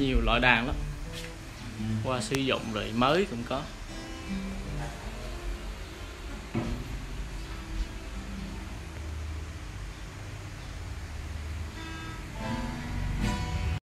nhiều loại đàn lắm, qua sử dụng rồi mới cũng có.